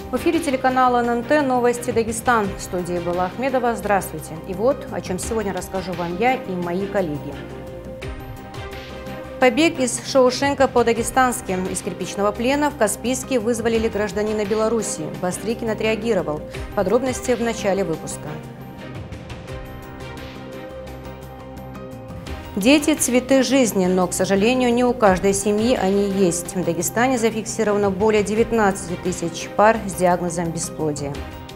В эфире телеканала ННТ «Новости Дагестан». В студии была Ахмедова. Здравствуйте. И вот, о чем сегодня расскажу вам я и мои коллеги. Побег из Шоушенка по-дагестански. Из кирпичного плена в Каспийске вызволили гражданина Беларуси. Бастрыкин отреагировал. Подробности в начале выпуска. Дети – цветы жизни, но, к сожалению, не у каждой семьи они есть. В Дагестане зафиксировано более 19 тысяч пар с диагнозом бесплодия.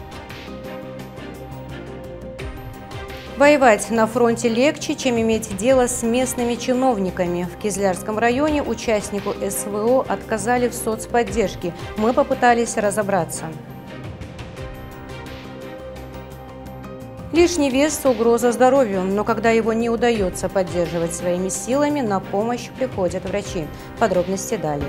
Воевать на фронте легче, чем иметь дело с местными чиновниками. В Кизлярском районе участнику СВО отказали в соцподдержке. Мы попытались разобраться. Лишний вес – угроза здоровью, но когда его не удается поддерживать своими силами, на помощь приходят врачи. Подробности далее.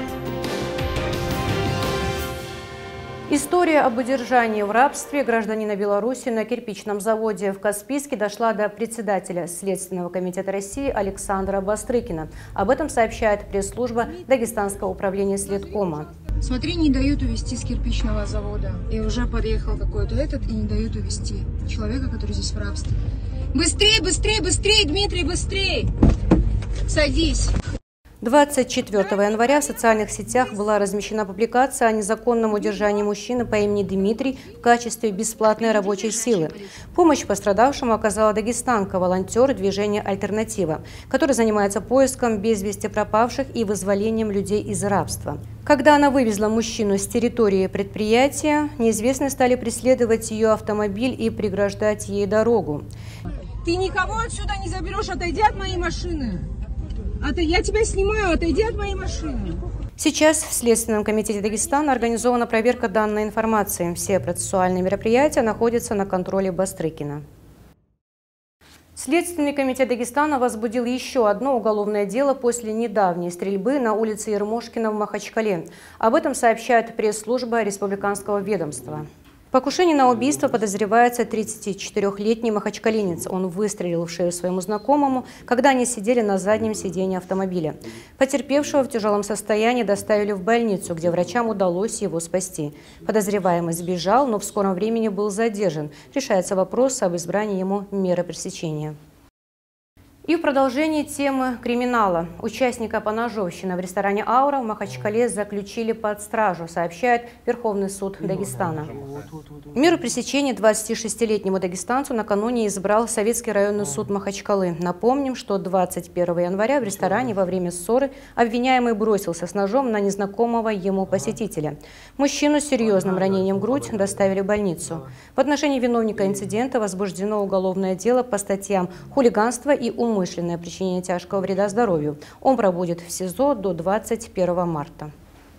История об удержании в рабстве гражданина Беларуси на кирпичном заводе в Каспийске дошла до председателя Следственного комитета России Александра Бастрыкина. Об этом сообщает пресс-служба Дагестанского управления Следкома. Смотри, не дают увезти с кирпичного завода. И уже подъехал какой-то и не дают увезти человека, который здесь в рабстве. Быстрее, быстрее, быстрее, Дмитрий, быстрее! Садись! 24 января в социальных сетях была размещена публикация о незаконном удержании мужчины по имени Дмитрий в качестве бесплатной рабочей силы. Помощь пострадавшему оказала дагестанка, волонтер движения «Альтернатива», который занимается поиском без вести пропавших и вызволением людей из рабства. Когда она вывезла мужчину с территории предприятия, неизвестные стали преследовать ее автомобиль и преграждать ей дорогу. Ты никого отсюда не заберешь, отойди от моей машины. Я тебя снимаю, отойди от моей машины. Сейчас в Следственном комитете Дагестана организована проверка данной информации. Все процессуальные мероприятия находятся на контроле Бастрыкина. Следственный комитет Дагестана возбудил еще одно уголовное дело после недавней стрельбы на улице Ермошкина в Махачкале. Об этом сообщает пресс-служба республиканского ведомства. В покушении на убийство подозревается 34-летний махачкалинец. Он выстрелил в шею своему знакомому, когда они сидели на заднем сиденье автомобиля. Потерпевшего в тяжелом состоянии доставили в больницу, где врачам удалось его спасти. Подозреваемый сбежал, но в скором времени был задержан. Решается вопрос об избрании ему меры пресечения. И в продолжении темы криминала. Участника поножовщины в ресторане «Аура» в Махачкале заключили под стражу, сообщает Верховный суд Дагестана. Меру пресечения 26-летнему дагестанцу накануне избрал Советский районный суд Махачкалы. Напомним, что 21 января в ресторане во время ссоры обвиняемый бросился с ножом на незнакомого ему посетителя. Мужчину с серьезным ранением в грудь доставили в больницу. В отношении виновника инцидента возбуждено уголовное дело по статьям «Хулиганство» и «Умышленное причинение тяжкого вреда здоровью». Он пробудет в СИЗО до 21 марта.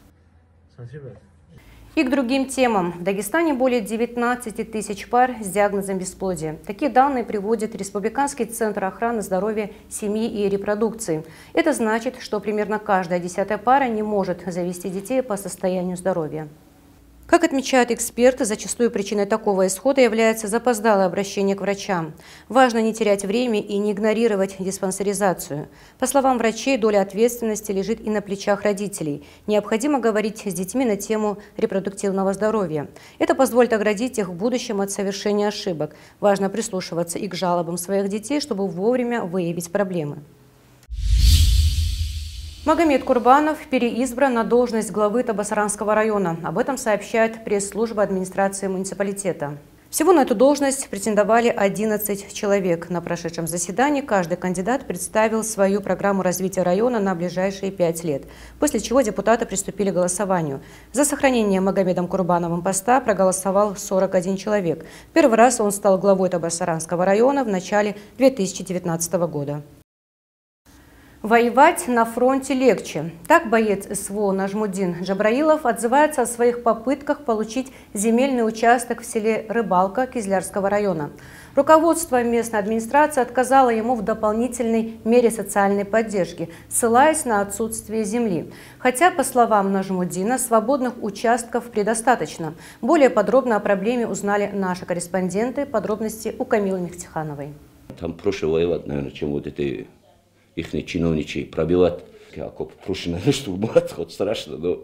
И к другим темам. В Дагестане более 19 тысяч пар с диагнозом бесплодия. Такие данные приводит Республиканский центр охраны здоровья семьи и репродукции. Это значит, что примерно каждая 10-я пара не может завести детей по состоянию здоровья. Как отмечают эксперты, зачастую причиной такого исхода является запоздалое обращение к врачам. Важно не терять время и не игнорировать диспансеризацию. По словам врачей, доля ответственности лежит и на плечах родителей. Необходимо говорить с детьми на тему репродуктивного здоровья. Это позволит оградить их в будущем от совершения ошибок. Важно прислушиваться и к жалобам своих детей, чтобы вовремя выявить проблемы. Магомед Курбанов переизбран на должность главы Табасаранского района. Об этом сообщает пресс-служба администрации муниципалитета. Всего на эту должность претендовали 11 человек. На прошедшем заседании каждый кандидат представил свою программу развития района на ближайшие 5 лет, после чего депутаты приступили к голосованию. За сохранение Магомедом Курбановым поста проголосовал 41 человек. Первый раз он стал главой Табасаранского района в начале 2019 года. Воевать на фронте легче. Так боец СВО Нажмудин Джабраилов отзывается о своих попытках получить земельный участок в селе Рыбалка Кизлярского района. Руководство местной администрации отказало ему в дополнительной мере социальной поддержки, ссылаясь на отсутствие земли. Хотя, по словам Нажмудина, свободных участков предостаточно. Более подробно о проблеме узнали наши корреспонденты. Подробности у Камилы Мехтихановой. Там проще воевать, наверное, чем вот эти их чиновничьи пробивать. Как проще, наверное, штурмовать, хоть страшно, но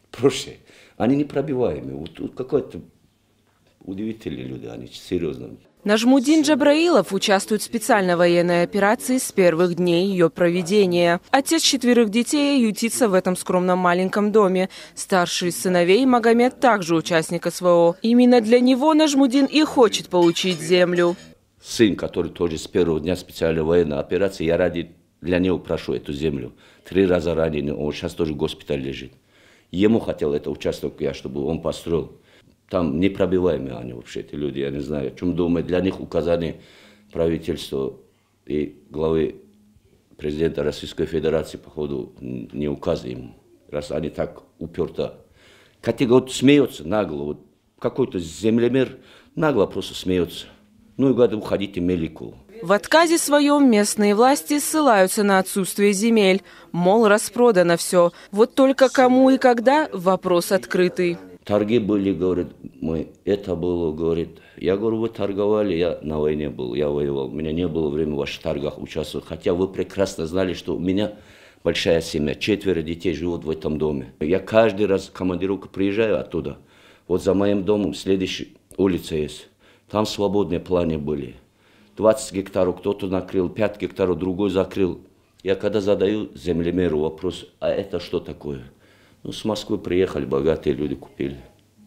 проще. Они непробиваемые. Вот тут какой-то удивительные люди, они серьезно. Нажмудин Джабраилов участвует в специальной военной операции с первых дней ее проведения. Отец 4 детей ютится в этом скромном маленьком доме. Старший из сыновей Магомед также участник СВО. Именно для него Нажмудин и хочет получить землю. Сын, который тоже с первого дня специальной военной операции, я для него прошу эту землю. 3 раза раненый, он сейчас тоже в госпитале лежит. Ему хотел это участок, чтобы он построил. Там непробиваемые они вообще, эти люди, я не знаю, о чем думают. Для них указание правительства и главы президента Российской Федерации, походу, не указ им, раз они так уперто. Категория смеется нагло, вот какой-то землемер нагло просто смеется. Ну и говорит, уходите Мелику. В отказе своем местные власти ссылаются на отсутствие земель. Мол, распродано все. Вот только кому и когда – вопрос открытый. Торги были, говорит, это было, говорит. Я говорю, вы торговали, я на войне был, я воевал. У меня не было времени в ваших торгах участвовать. Хотя вы прекрасно знали, что у меня большая семья, 4 детей живут в этом доме. Я каждый раз в командировку приезжаю оттуда. Вот за моим домом следующая улица есть. Там свободные планы были. 20 гектаров кто-то накрыл, 5 гектаров другой закрыл. Я когда задаю землемеру вопрос, а это что такое? Ну, с Москвы приехали, богатые люди купили.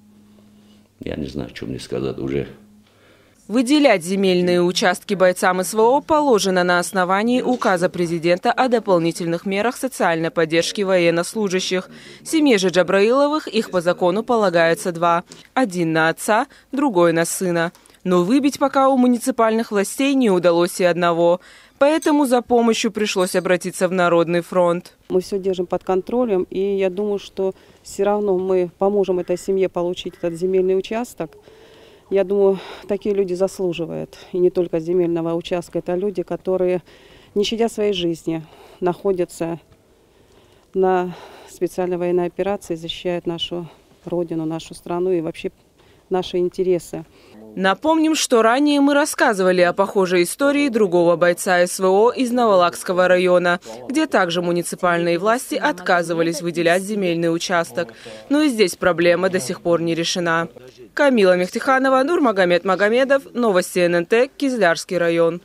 Я не знаю, что мне сказать уже. Выделять земельные участки бойцам СВО положено на основании указа президента о дополнительных мерах социальной поддержки военнослужащих. Семье же Джабраиловых их по закону полагается 2. Один на отца, другой на сына. Но выбить пока у муниципальных властей не удалось и одного. Поэтому за помощью пришлось обратиться в Народный фронт. Мы все держим под контролем, и я думаю, что все равно мы поможем этой семье получить этот земельный участок. Я думаю, такие люди заслуживают. И не только земельного участка. Это люди, которые, не щадя своей жизни, находятся на специальной военной операции, защищают нашу родину, нашу страну и вообще наши интересы. Напомним, что ранее мы рассказывали о похожей истории другого бойца СВО из Наволакского района, где также муниципальные власти отказывались выделять земельный участок. Но и здесь проблема до сих пор не решена. Камила Мехтиханова, Нурмагомед Магомедов, новости ННТ, Кизлярский район.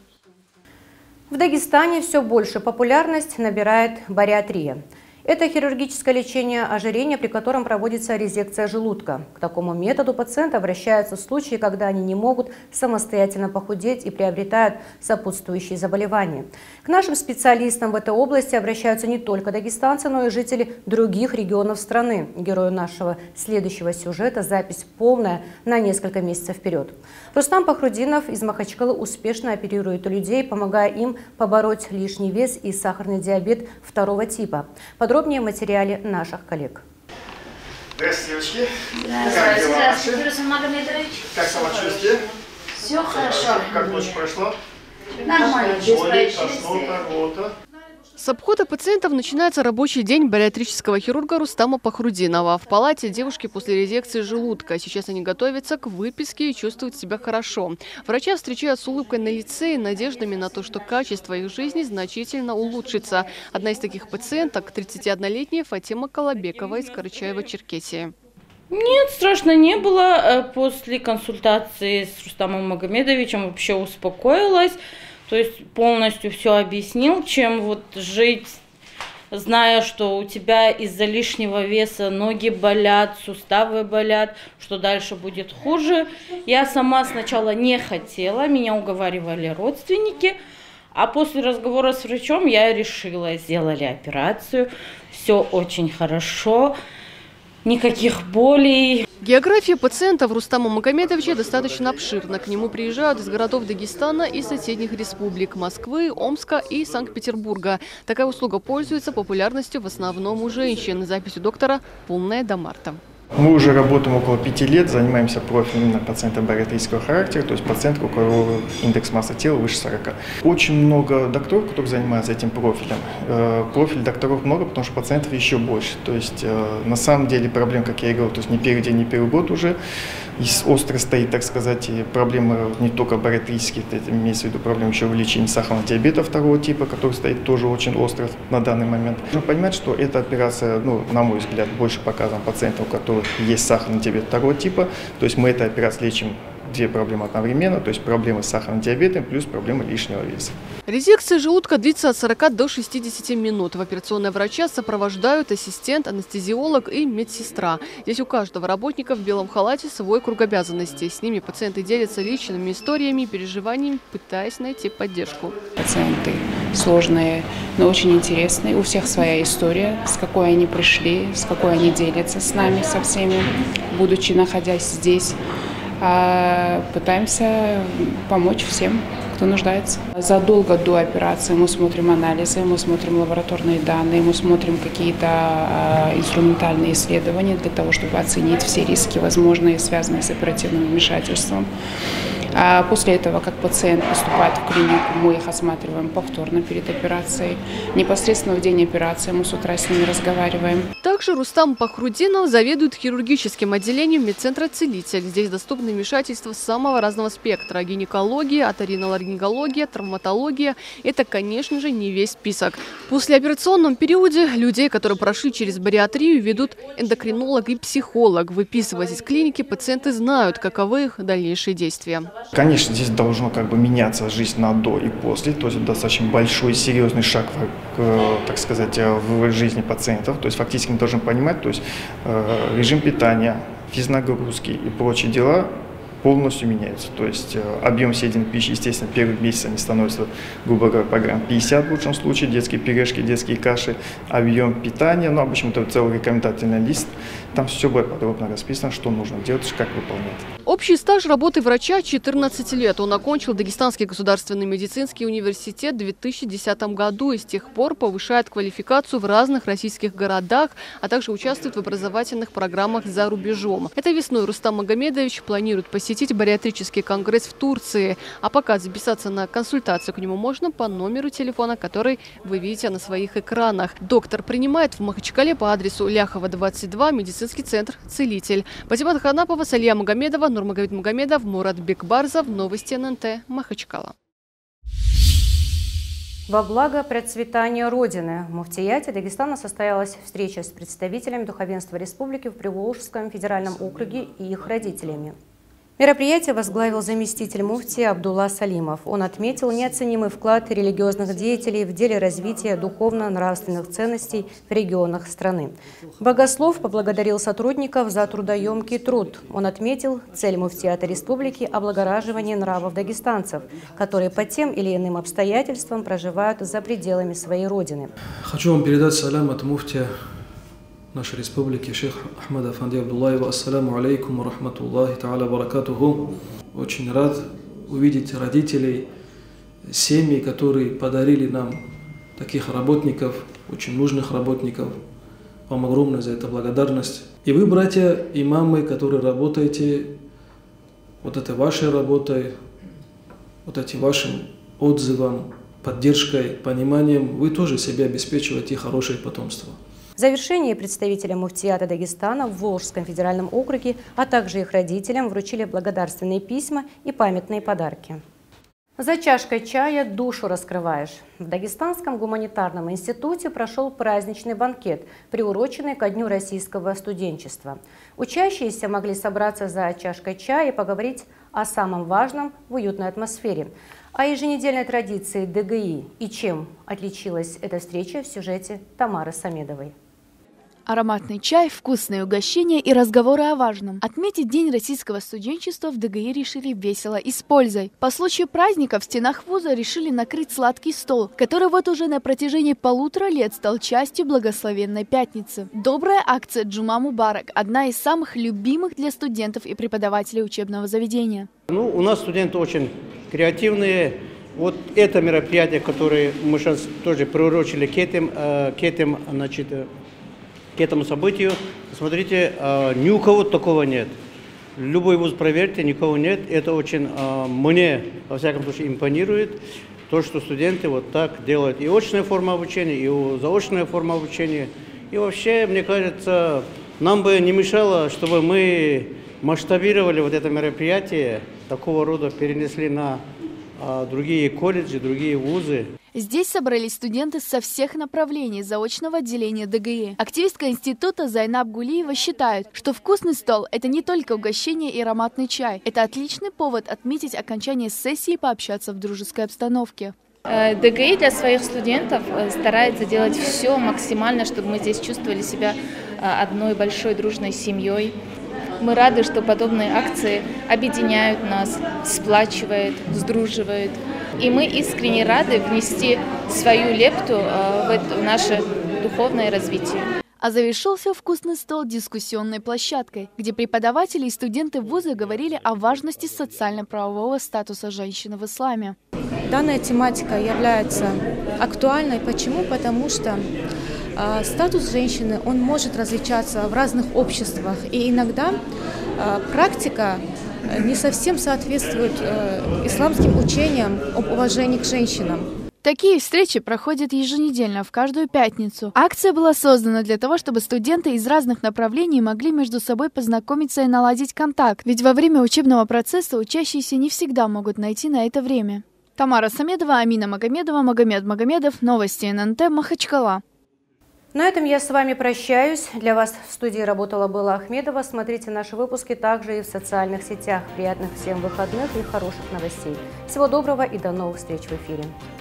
В Дагестане все больше популярность набирает бариатрия. Это хирургическое лечение ожирения, при котором проводится резекция желудка. К такому методу пациенты обращаются в случае, когда они не могут самостоятельно похудеть и приобретают сопутствующие заболевания. К нашим специалистам в этой области обращаются не только дагестанцы, но и жители других регионов страны. Герою нашего следующего сюжета запись полная на несколько месяцев вперед. Рустам Пахрудинов из Махачкалы успешно оперирует людей, помогая им побороть лишний вес и сахарный диабет 2 типа. Подробнее в материале наших коллег. Здравствуйте, девочки. Здравствуйте, Рустам Магомедович. Как самочувствие? Все хорошо. Как ночь прошла? Нормально, без происшествий. С обхода пациентов начинается рабочий день бариатрического хирурга Рустама Пахрудинова. В палате девушки после резекции желудка. Сейчас они готовятся к выписке и чувствуют себя хорошо. Врача встречают с улыбкой на лице и надеждами на то, что качество их жизни значительно улучшится. Одна из таких пациенток – 31-летняя Фатима Колобекова из Карачаева-Черкесии. Нет, страшно не было. После консультации с Рустамом Магомедовичем вообще успокоилась. То есть полностью все объяснил, чем вот жить, зная, что у тебя из-за лишнего веса ноги болят, суставы болят, что дальше будет хуже. Я сама сначала не хотела, меня уговаривали родственники, а после разговора с врачом я решила, сделали операцию, все очень хорошо, никаких болей. География пациентов Рустама Магомедовича достаточно обширна. К нему приезжают из городов Дагестана и соседних республик – Москвы, Омска и Санкт-Петербурга. Такая услуга пользуется популярностью в основном у женщин. Запись у доктора полная до марта. Мы уже работаем около 5 лет, занимаемся профилем именно пациента бариатрического характера, то есть пациент, у которого индекс массы тела выше 40. Очень много докторов, которые занимаются этим профилем. Профиль докторов много, потому что пациентов еще больше. То есть на самом деле проблем, как я и говорил, то есть не первый день, не первый год уже остро стоит, так сказать, и проблемы не только бариатрические, это имеется в виду проблемы еще увеличения сахарного диабета второго типа, который стоит тоже очень остро на данный момент. Нужно понимать, что эта операция, на мой взгляд, больше показана пациентам, у которых есть сахарный диабет второго типа, то есть мы этой операцией лечим две проблемы одновременно, то есть проблемы с сахарным диабетом плюс проблемы лишнего веса. Резекция желудка длится от 40 до 60 минут. В операционной врача сопровождают ассистент, анестезиолог и медсестра. Здесь у каждого работника в белом халате свой круг обязанностей. С ними пациенты делятся личными историями и переживаниями, пытаясь найти поддержку. Пациенты сложные, но очень интересные. У всех своя история, с какой они пришли, с какой они делятся с нами, со всеми, будучи находясь здесь. Пытаемся помочь всем, кто нуждается. Задолго до операции мы смотрим анализы, мы смотрим лабораторные данные, мы смотрим какие-то инструментальные исследования для того, чтобы оценить все риски, возможные, связанные с оперативным вмешательством. А после этого, как пациент поступает в клинику, мы их осматриваем повторно перед операцией. Непосредственно в день операции мы с утра с ними разговариваем. Также Рустам Пахрудинов заведует хирургическим отделением медцентра «Целитель». Здесь доступны вмешательства самого разного спектра. Гинекология, оториноларингология, травматология. Это, конечно же, не весь список. В послеоперационном периоде людей, которые прошли через бариатрию, ведут эндокринолог и психолог. Выписываясь из клиники, пациенты знают, каковы их дальнейшие действия. Конечно, здесь должно меняться жизнь на до и после, то есть достаточно большой, серьезный шаг, так сказать, в жизни пациентов. То есть фактически мы должны понимать, то есть режим питания, физнагрузки и прочие дела полностью меняются. То есть объем съеденной пищи, естественно, первый месяц они становятся, грубо говоря, по грамм 50 в лучшем случае, детские пюрешки, детские каши, объем питания, обычно это целый рекомендательный лист, там все будет подробно расписано, что нужно делать, как выполнять. Общий стаж работы врача – 14 лет. Он окончил Дагестанский государственный медицинский университет в 2010 году и с тех пор повышает квалификацию в разных российских городах, а также участвует в образовательных программах за рубежом. Этой весной Рустам Магомедович планирует посетить бариатрический конгресс в Турции. А пока записаться на консультацию к нему можно по номеру телефона, который вы видите на своих экранах. Доктор принимает в Махачкале по адресу Ляхова, 22, медицинский центр «Целитель». Патимат Ханапова, Салия Магомедова, Нурмагомед Магомедов, Мурат Бекбарзов. Новости ННТ. Махачкала. Во благо процветания Родины в Муфтияте Дагестана состоялась встреча с представителями духовенства республики в Приволжском федеральном округе и их родителями. Мероприятие возглавил заместитель муфтия Абдулла Салимов. Он отметил неоценимый вклад религиозных деятелей в деле развития духовно-нравственных ценностей в регионах страны. Богослов поблагодарил сотрудников за трудоемкий труд. Он отметил цель муфтията республики – облагораживание нравов дагестанцев, которые по тем или иным обстоятельствам проживают за пределами своей родины. Хочу вам передать салям от муфтия нашей республики, шейх Ахмада Афанди Абдуллаева. Ассаламу алейкум ва рахматуллахи та'аля баракатуху. Очень рад увидеть родителей, семьи, которые подарили нам таких работников, очень нужных работников. Вам огромная за это благодарность. И вы, братья и мамы, которые работаете вот этой вашей работой, вот этим вашим отзывом, поддержкой, пониманием, вы тоже себе обеспечиваете хорошее потомство. В завершении представителям муфтията Дагестана в Волжском федеральном округе, а также их родителям вручили благодарственные письма и памятные подарки. За чашкой чая душу раскрываешь. В Дагестанском гуманитарном институте прошел праздничный банкет, приуроченный ко Дню российского студенчества. Учащиеся могли собраться за чашкой чая и поговорить о самом важном в уютной атмосфере. О еженедельной традиции ДГИ и чем отличилась эта встреча в сюжете Тамары Самедовой. Ароматный чай, вкусные угощения и разговоры о важном. Отметить День российского студенчества в ДГИ решили весело и с пользой. По случаю праздника в стенах вуза решили накрыть сладкий стол, который вот уже на протяжении 1,5 лет стал частью благословенной пятницы. Добрая акция Джума Мубарак – одна из самых любимых для студентов и преподавателей учебного заведения. У нас студенты очень креативные. Вот это мероприятие, которое мы сейчас тоже приурочили к этим, значит, к этому событию. Смотрите, ни у кого такого нет. Любой вуз проверьте, никого нет. Это очень мне, во всяком случае, импонирует. То, что студенты вот так делают. И очная форма обучения, и заочная форма обучения. И вообще, мне кажется, нам бы не мешало, чтобы мы масштабировали вот это мероприятие, такого рода перенесли на другие колледжи, другие вузы. Здесь собрались студенты со всех направлений заочного отделения ДГИ. Активистка института Зайнаб Гулиева считает, что вкусный стол – это не только угощение и ароматный чай. Это отличный повод отметить окончание сессии и пообщаться в дружеской обстановке. ДГИ для своих студентов старается делать все максимально, чтобы мы здесь чувствовали себя одной большой дружной семьей. Мы рады, что подобные акции объединяют нас, сплачивают, сдруживают. И мы искренне рады внести свою лепту в наше духовное развитие. А завершился вкусный стол дискуссионной площадкой, где преподаватели и студенты вуза говорили о важности социально-правового статуса женщины в исламе. Данная тематика является актуальной. Почему? Потому что статус женщины, он может различаться в разных обществах. И иногда практика не совсем соответствует исламским учениям об уважении к женщинам. Такие встречи проходят еженедельно, в каждую пятницу. Акция была создана для того, чтобы студенты из разных направлений могли между собой познакомиться и наладить контакт. Ведь во время учебного процесса учащиеся не всегда могут найти на это время. Тамара Самедова, Амина Магомедова, Магомед Магомедов. Новости ННТ, Махачкала. На этом я с вами прощаюсь. Для вас в студии работала Белла Ахмедова. Смотрите наши выпуски также и в социальных сетях. Приятных всем выходных и хороших новостей. Всего доброго и до новых встреч в эфире.